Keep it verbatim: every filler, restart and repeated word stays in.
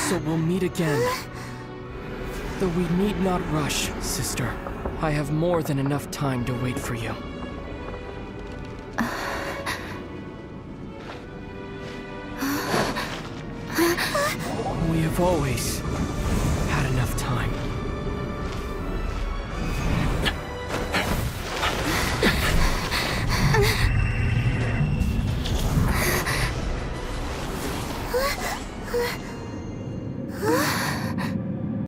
So we'll meet again. Though we need not rush, sister. I have more than enough time to wait for you. We have always had enough time.